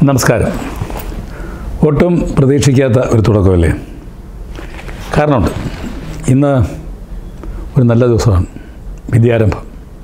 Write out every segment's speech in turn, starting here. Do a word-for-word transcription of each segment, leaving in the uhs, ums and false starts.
നമസ്കാരം. ഒട്ടും പ്രതീക്ഷിക്കാത്ത ഒരു തുടക്കമല്ലേ? കാരണമുണ്ട്. ഇന്ന് ഒരു നല്ല ദിവസമാണ്, വിദ്യാരംഭം.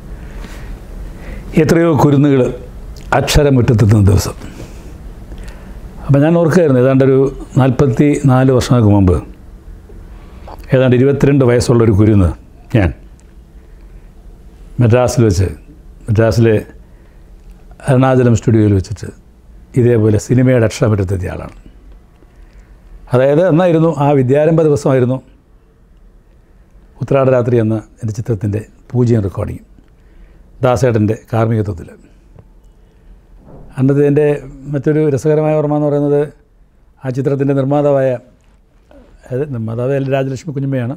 എത്രയോ കുരുന്നുകൾ അക്ഷരമുറ്റത്തെത്തുന്ന ദിവസം. അപ്പം ഞാൻ ഓർക്കുകയായിരുന്നു, ഏതാണ്ടൊരു നാൽപ്പത്തി നാല് വർഷങ്ങൾക്ക് മുമ്പ് ഏതാണ്ട് ഇരുപത്തിരണ്ട് വയസ്സുള്ളൊരു കുരുന്ന് ഞാൻ മദ്രാസിൽ വെച്ച് മദ്രാസിലെ അരുണാചലം സ്റ്റുഡിയോയിൽ വെച്ചിട്ട് ഇതേപോലെ സിനിമയുടെ അക്ഷരമുറ്റത്തെത്തിയ ആളാണ്. അതായത് എന്നായിരുന്നു ആ വിദ്യാരംഭ ദിവസമായിരുന്നു ഉത്രാടരാത്രി എന്ന എൻ്റെ ചിത്രത്തിൻ്റെ പൂജ്യം റെക്കോർഡിങ് ദാസേട്ടൻ്റെ കാർമ്മികത്വത്തിൽ. അന്നത്തെ എൻ്റെ മറ്റൊരു രസകരമായ ഓർമ്മ എന്ന് പറയുന്നത്, ആ ചിത്രത്തിൻ്റെ നിർമ്മാതാവായ അതായത് നിർമ്മാതാവ് എൽ രാജലക്ഷ്മി കുഞ്ഞമ്മയാണ്.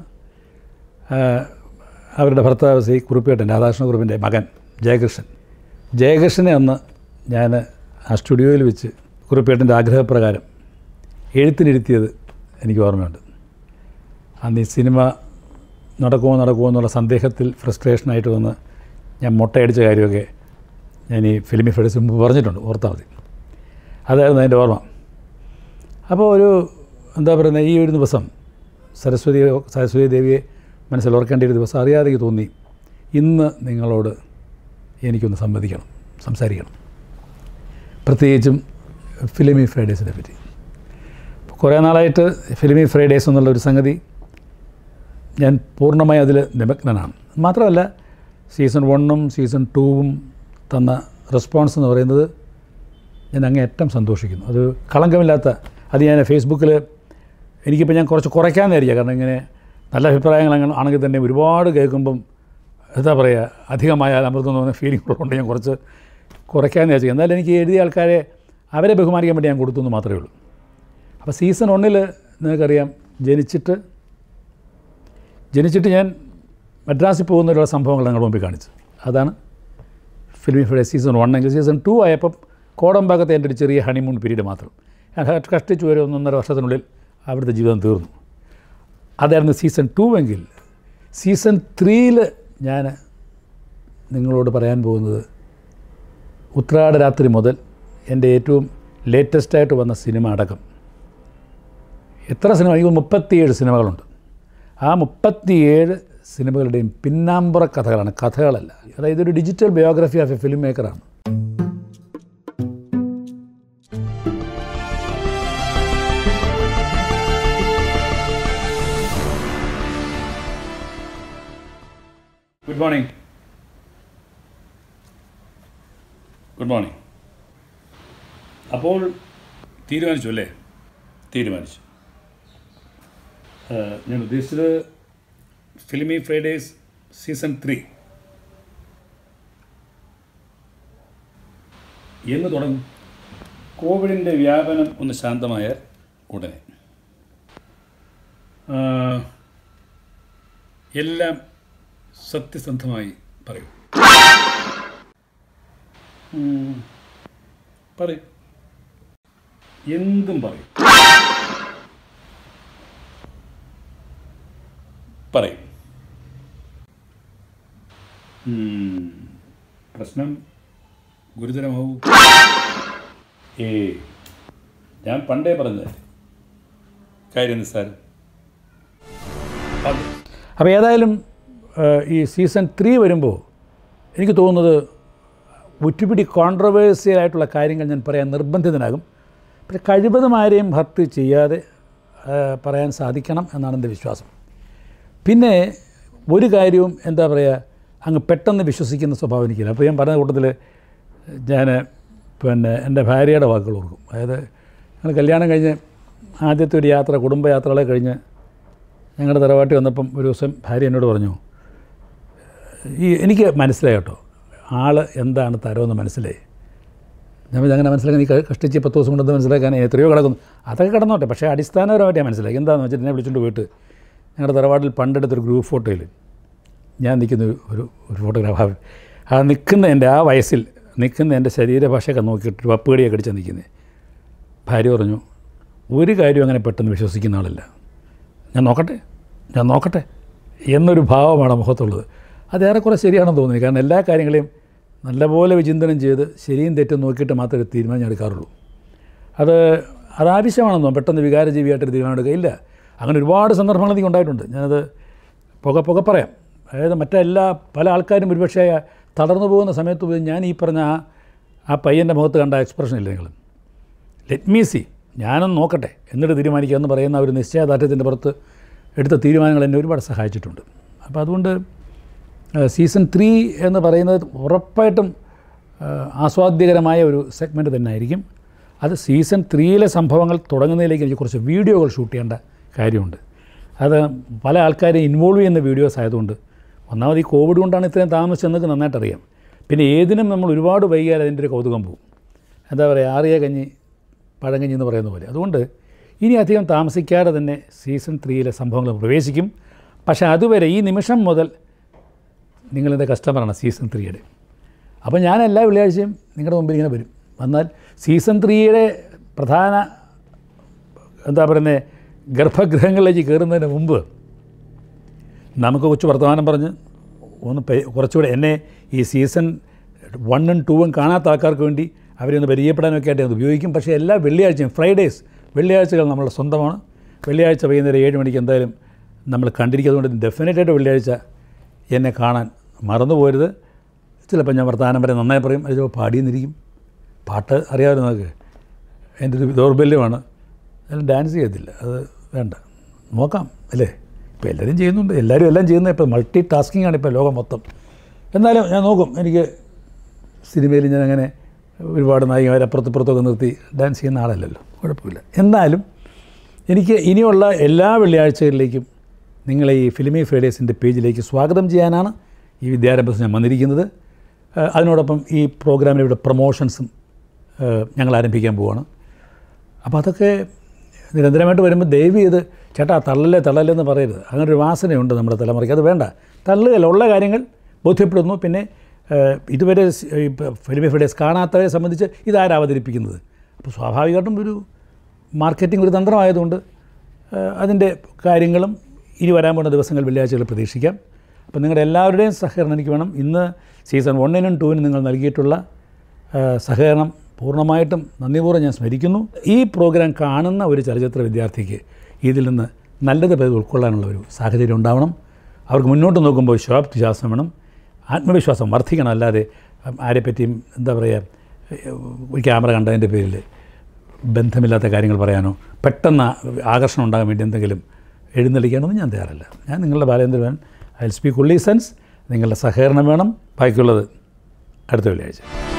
അവരുടെ ഭർത്താവ് ശ്രീ കുറുപ്പേട്ടൻ, രാധാകൃഷ്ണ കുറുപ്പിൻ്റെ മകൻ ജയകൃഷ്ണൻ. ജയകൃഷ്ണനെ അന്ന് ഞാൻ ആ സ്റ്റുഡിയോയിൽ വെച്ച് കുറുപ്പേട്ടൻ്റെ ആഗ്രഹപ്രകാരം എഴുത്തിനിരുത്തിയത് എനിക്ക് ഓർമ്മയുണ്ട്. അന്ന് ഈ സിനിമ നടക്കുമോ നടക്കുമോ എന്നുള്ള സന്ദേഹത്തിൽ ഫ്രസ്ട്രേഷനായിട്ട് വന്ന് ഞാൻ മുട്ടയടിച്ച കാര്യമൊക്കെ ഞാൻ ഈ ഫിലിമി ഫ്രൈഡേസ് മുമ്പ് പറഞ്ഞിട്ടുണ്ട്, ഓർത്താൽ മതി. അതായിരുന്നു അതിൻ്റെ ഓർമ്മ. അപ്പോൾ ഒരു എന്താ പറയുന്നത്, ഈ ഒരു ദിവസം സരസ്വതി സരസ്വതി ദേവിയെ മനസ്സിൽ ഓർക്കേണ്ട ഒരു ദിവസം അറിയാതെ തോന്നി, ഇന്ന് നിങ്ങളോട് എനിക്കൊന്ന് സംവദിക്കണം, സംസാരിക്കണം, പ്രത്യേകിച്ചും ഫിലിമി ഫ്രൈഡേസിനെ പറ്റി. കുറേ നാളായിട്ട് ഫിലിമി ഫ്രൈഡേസ് എന്നുള്ളൊരു സംഗതി ഞാൻ പൂർണ്ണമായി അതിൽ നിമഗ്നനാണ്. മാത്രമല്ല, സീസൺ വണ്ണും സീസൺ ടൂവും തന്ന റെസ്പോൺസ് എന്ന് പറയുന്നത് ഞാൻ അങ്ങേയറ്റം സന്തോഷിക്കുന്നു. അത് കളങ്കമില്ലാത്ത, അത് ഞാൻ ഫേസ്ബുക്കിൽ എനിക്കിപ്പോൾ ഞാൻ കുറച്ച് കുറയ്ക്കാമെന്ന് വിചാരിക്കുക. കാരണം ഇങ്ങനെ നല്ല അഭിപ്രായങ്ങൾ അങ്ങനെ ആണെങ്കിൽ തന്നെ ഒരുപാട് കേൾക്കുമ്പം എന്താ പറയുക, അധികമായ അമൃതം എന്ന് പറഞ്ഞ ഫീലിംഗ് ഉള്ളതുകൊണ്ട് ഞാൻ കുറച്ച് കുറയ്ക്കാമെന്ന് വിചാരിച്ചു. എന്നാലും എനിക്ക് എഴുതിയ ആൾക്കാരെ അവരെ ബഹുമാനിക്കാൻ വേണ്ടി ഞാൻ കൊടുത്തു എന്ന് മാത്രമേ ഉള്ളൂ. അപ്പോൾ സീസൺ ഒന്നിൽ നിങ്ങൾക്കറിയാം, ജനിച്ചിട്ട് ജനിച്ചിട്ട് ഞാൻ മദ്രാസിൽ പോകുന്നതിലുള്ള സംഭവങ്ങൾ ഞങ്ങളുടെ മുമ്പിൽ കാണിച്ചു. അതാണ് ഫിലിമി ഫ്രൈഡേസ് സീസൺ വൺ. എങ്കിൽ സീസൺ ടു ആയപ്പം കോടമ്പാക്കത്തെ എൻ്റെ ഒരു ചെറിയ ഹണിമൂൺ പീരീഡ് മാത്രം. ഞാൻ കഷ്ടിച്ചു ഒരു ഒന്നൊന്നര വർഷത്തിനുള്ളിൽ അവിടുത്തെ ജീവിതം തീർന്നു. അതായിരുന്നു സീസൺ ടു. എങ്കിൽ സീസൺ ത്രീയിൽ ഞാൻ നിങ്ങളോട് പറയാൻ പോകുന്നത് ഉത്രാടരാത്രി മുതൽ എൻ്റെ ഏറ്റവും ലേറ്റസ്റ്റായിട്ട് വന്ന സിനിമ അടക്കം എത്ര സിനിമ, എനിക്ക് മുപ്പത്തിയേഴ് സിനിമകളുണ്ട്. ആ മുപ്പത്തിയേഴ് സിനിമകളുടെയും പിന്നാമ്പുറ കഥകളാണ്, കഥകളല്ല. അതായത് ഒരു digital biography of a film മേക്കറാണ്. Good morning. Good morning. അപ്പോൾ തീരുമാനിച്ചു അല്ലേ? തീരുമാനിച്ചു. ഞാൻ ഉദ്ദേശിച്ചത് ഫിലിമി ഫ്രൈഡേസ് സീസൺ ത്രീ എന്ന് തുടങ്ങും. കോവിഡിൻ്റെ വ്യാപനം ഒന്ന് ശാന്തമായ ഉടനെ എല്ലാം സത്യസന്ധമായി പറയൂ. പറയും, എന്തും പറയും പറയും പ്രശ്നം ഗുരുതരമാവൂ? ഏ ഞാൻ പണ്ടേ പറഞ്ഞത് കാര്യം നിസ്സാരം. അപ്പോൾ ഏതായാലും ഈ സീസൺ ത്രീ വരുമ്പോൾ എനിക്ക് തോന്നുന്നത് ഒറ്റുപിടി കോൺട്രവേഴ്സിയൽ ആയിട്ടുള്ള കാര്യങ്ങൾ ഞാൻ പറയാൻ നിർബന്ധിതനാകും. പക്ഷേ കഴിവതും ആരെയും ഹർട്ട് ചെയ്യാതെ പറയാൻ സാധിക്കണം എന്നാണ് എൻ്റെ വിശ്വാസം. പിന്നെ ഒരു കാര്യവും എന്താ പറയുക, അങ്ങ് പെട്ടെന്ന് വിശ്വസിക്കുന്ന സ്വഭാവം എനിക്കില്ല. അപ്പോൾ ഞാൻ പറഞ്ഞ കൂട്ടത്തിൽ ഞാൻ പിന്നെ എൻ്റെ ഭാര്യയുടെ വാക്കുകൾ ഓർക്കും. അതായത് ഞങ്ങൾ കല്യാണം കഴിഞ്ഞ് ആദ്യത്തെ ഒരു യാത്ര, കുടുംബയാത്രകളെ കഴിഞ്ഞ് ഞങ്ങളുടെ തറവാട്ടിൽ വന്നപ്പം ഒരു ദിവസം ഭാര്യ എന്നോട് പറഞ്ഞു, ഈ എനിക്ക് മനസ്സിലായി കേട്ടോ, ആൾ എന്താണ് തരമെന്ന് മനസ്സിലായി. ഞാൻ അങ്ങനെ മനസ്സിലാക്കാൻ നീ കഷ്ടിച്ച് പത്ത് ദിവസം കൊണ്ടത് മനസ്സിലാക്കാൻ എത്രയോ കിടക്കുന്നു. അതൊക്കെ കിടന്നോട്ടെ, പക്ഷേ അടിസ്ഥാനപരമായിട്ട് ഞാൻ മനസ്സിലാക്കി. എന്താണെന്ന് വെച്ചിട്ട് എന്നെ വിളിച്ചുകൊണ്ട് പോയിട്ട് ഞങ്ങളുടെ തറവാട്ടിൽ പണ്ടെടുത്തൊരു ഗ്രൂപ്പ് ഫോട്ടോയിൽ ഞാൻ നിൽക്കുന്ന ഒരു ഒരു ഫോട്ടോഗ്രാഫ്, ആ നിൽക്കുന്ന എൻ്റെ ആ വയസ്സിൽ നിൽക്കുന്ന എൻ്റെ ശരീരഭാഷയൊക്കെ നോക്കിയിട്ട് വപ്പുകടിയൊക്കെ അടിച്ചാൽ നിൽക്കുന്നത്. ഭാര്യ പറഞ്ഞു, ഒരു കാര്യം അങ്ങനെ പെട്ടെന്ന് വിശ്വസിക്കുന്ന ആളല്ല, ഞാൻ നോക്കട്ടെ ഞാൻ നോക്കട്ടെ എന്നൊരു ഭാവമാണ് മുഖത്തുള്ളത്. അതേറെക്കുറെ ശരിയാണെന്ന് തോന്നി. കാരണം എല്ലാ കാര്യങ്ങളെയും നല്ലപോലെ വിചിന്തനം ചെയ്ത് ശരിയും തെറ്റും നോക്കിയിട്ട് മാത്രമേ തീരുമാനം എടുക്കാറുള്ളൂ. അത് അതാവശ്യമാണെന്നോ പെട്ടെന്ന് വികാരജീവിയായിട്ടൊരു തീരുമാനം എടുക്കുകയില്ല. അങ്ങനെ ഒരുപാട് സന്ദർഭങ്ങൾ എനിക്ക് ഉണ്ടായിട്ടുണ്ട്. ഞാനത് പുക പുക പറയാം. അതായത് മറ്റെല്ലാ പല ആൾക്കാരും ഒരുപക്ഷേ തളർന്നു പോകുന്ന സമയത്ത് പോയി ഞാൻ ഈ പറഞ്ഞ ആ ആ പയ്യൻ്റെ മുഖത്ത് കണ്ട എക്സ്പ്രഷൻ ഇല്ല നിങ്ങൾ ലെറ്റ് മീ സി ഞാനൊന്ന് നോക്കട്ടെ എന്നിട്ട് തീരുമാനിക്കുക എന്ന് പറയുന്ന ഒരു നിശ്ചയദാർഢ്യത്തിൻ്റെ പുറത്ത് എടുത്ത തീരുമാനങ്ങൾ എന്നെ ഒരുപാട് സഹായിച്ചിട്ടുണ്ട്. അപ്പോൾ അതുകൊണ്ട് സീസൺ ത്രീ എന്ന് പറയുന്നത് ഉറപ്പായിട്ടും ആസ്വാദ്യകരമായ ഒരു സെഗ്മെൻറ്റ് തന്നെ ആയിരിക്കും. അത് സീസൺ ത്രീയിലെ സംഭവങ്ങൾ തുടങ്ങുന്നതിലേക്ക് എനിക്ക് കുറച്ച് വീഡിയോകൾ ഷൂട്ട് ചെയ്യേണ്ട കാര്യമുണ്ട്. അത് പല ആൾക്കാരെ ഇൻവോൾവ് ചെയ്യുന്ന വീഡിയോസ് ആയതുകൊണ്ട് ഒന്നാമത് ഈ കോവിഡ് കൊണ്ടാണ് ഇത്രയും താമസിച്ചെന്നൊക്കെ നന്നായിട്ടറിയാം. പിന്നെ ഏതിനും നമ്മൾ ഒരുപാട് വൈകിയാൽ അതിൻ്റെ ഒരു കൗതുകം പോകും. എന്താ പറയുക, ആറിയ കഞ്ഞി പഴങ്കഞ്ഞി എന്ന് പറയുന്ന പോലെ. അതുകൊണ്ട് ഇനി അധികം താമസിക്കാതെ തന്നെ സീസൺ ത്രീയിലെ സംഭവങ്ങൾ പ്രവേശിക്കും. പക്ഷേ അതുവരെ ഈ നിമിഷം മുതൽ നിങ്ങളെൻ്റെ കസ്റ്റമറാണ് സീസൺ ത്രീയുടെ. അപ്പോൾ ഞാൻ എല്ലാ വെള്ളിയാഴ്ചയും നിങ്ങളുടെ മുമ്പിൽ ഇങ്ങനെ വരും. വന്നാൽ സീസൺ ത്രീയുടെ പ്രധാന എന്താ പറയുന്നത് ഗർഭഗൃഹങ്ങളിലേക്ക് കയറുന്നതിന് മുമ്പ് നമുക്ക് കുറച്ച് വർത്തമാനം പറഞ്ഞ് ഒന്ന് കുറച്ചുകൂടെ എന്നെ ഈ സീസൺ വണ്ണും ടൂവും കാണാത്ത ആൾക്കാർക്ക് വേണ്ടി അവരെ ഒന്ന് പരിചയപ്പെടാനൊക്കെ ആയിട്ട് അത് ഉപയോഗിക്കും. പക്ഷേ എല്ലാ വെള്ളിയാഴ്ചയും ഫ്രൈഡേയ്സ് വെള്ളിയാഴ്ചകൾ നമ്മളുടെ സ്വന്തമാണ്. വെള്ളിയാഴ്ച വൈകുന്നേരം ഏഴ് മണിക്ക് എന്തായാലും നമ്മൾ കണ്ടിരിക്കുന്നതുകൊണ്ട് ഡെഫിനറ്റായിട്ട് വെള്ളിയാഴ്ച എന്നെ കാണാൻ മറന്നു പോരുത്. ചിലപ്പോൾ ഞാൻ വർത്തമാനം വരെ നന്നായി പറയും, അത് പാടിയെന്നിരിക്കും. പാട്ട് അറിയാമല്ലോ നമുക്ക്, എൻ്റെ ഒരു ദൗർബല്യമാണ്. അതിൽ ഡാൻസ് ചെയ്യത്തില്ല, അത് വേണ്ട, നോക്കാം അല്ലേ. ഇപ്പോൾ എല്ലാവരും ചെയ്യുന്നുണ്ട്, എല്ലാവരും എല്ലാം ചെയ്യുന്നത്. ഇപ്പോൾ മൾട്ടി ടാസ്കിംഗ് ആണ് ഇപ്പോൾ ലോകം മൊത്തം. എന്നാലും ഞാൻ നോക്കും. എനിക്ക് സിനിമയിൽ ഞാൻ അങ്ങനെ ഒരുപാട് നായികമാർ അപ്പുറത്തപ്പുറത്തൊക്കെ നിർത്തി ഡാൻസ് ചെയ്യുന്ന ആളല്ലല്ലോ, കുഴപ്പമില്ല. എന്നാലും എനിക്ക് ഇനിയുള്ള എല്ലാ വെള്ളിയാഴ്ചകളിലേക്കും നിങ്ങളെ ഈ ഫിലിമി ഫ്രൈഡേസിൻ്റെ പേജിലേക്ക് സ്വാഗതം ചെയ്യാനാണ് ഈ വിദ്യാരംഭം ഞാൻ വന്നിരിക്കുന്നത്. അതിനോടൊപ്പം ഈ പ്രോഗ്രാമിലൂടെ പ്രൊമോഷൻസും ഞങ്ങൾ ആരംഭിക്കാൻ പോവുകയാണ്. അപ്പോൾ അതൊക്കെ നിരന്തരമായിട്ട് വരുമ്പോൾ ദയവ് ചെയ്ത് ചേട്ടാ തള്ളല്ലേ തള്ളല്ലേ എന്ന് പറയരുത്. അങ്ങനെ ഒരു വാസനയുണ്ട് നമ്മുടെ തലമുറയ്ക്ക്. അത് വേണ്ട, തള്ളുകയല്ല, ഉള്ള കാര്യങ്ങൾ ബോധ്യപ്പെടുന്നു. പിന്നെ ഇതുവരെ ഫിലിമി ഫ്രൈഡേസ് കാണാത്തവരെ സംബന്ധിച്ച് ഇതാരാ അവതരിപ്പിക്കുന്നത്. അപ്പോൾ സ്വാഭാവികമായിട്ടും ഒരു മാർക്കറ്റിംഗ് ഒരു തന്ത്രമായതുകൊണ്ട് അതിൻ്റെ കാര്യങ്ങളും ഇനി വരാൻ പോകുന്ന ദിവസങ്ങൾ വെള്ളിയാഴ്ചകൾ പ്രതീക്ഷിക്കാം. അപ്പോൾ നിങ്ങളുടെ എല്ലാവരുടെയും സഹകരണം എനിക്ക് വേണം. ഇന്ന് സീസൺ വണ്ണിനും ടൂവിനും നിങ്ങൾ നൽകിയിട്ടുള്ള സഹകരണം പൂർണ്ണമായിട്ടും നന്ദിപൂർവ്വം ഞാൻ സ്മരിക്കുന്നു. ഈ പ്രോഗ്രാം കാണുന്ന ഒരു ചലച്ചിത്ര വിദ്യാർത്ഥിക്ക് ഇതിൽ നിന്ന് നല്ലത് പേര് ഉൾക്കൊള്ളാനുള്ള ഒരു സാഹചര്യം ഉണ്ടാവണം. അവർക്ക് മുന്നോട്ട് നോക്കുമ്പോൾ ശോഭവിശ്വാസം വേണം, ആത്മവിശ്വാസം വർദ്ധിക്കണം. അല്ലാതെ ആരെപ്പറ്റിയും എന്താ പറയുക, ഒരു ക്യാമറ കണ്ടതിൻ്റെ പേരിൽ ബന്ധമില്ലാത്ത കാര്യങ്ങൾ പറയാനോ പെട്ടെന്ന് ആകർഷണം ഉണ്ടാകാൻ വേണ്ടി എന്തെങ്കിലും എഴുന്നള്ളിക്കാനൊന്നും ഞാൻ തയ്യാറല്ല. ഞാൻ നിങ്ങളുടെ Balendran, I will speak only sense. നിങ്ങളുടെ സഹകരണം വേണം. ബാക്കിയുള്ളത് അടുത്ത വെള്ളിയാഴ്ച.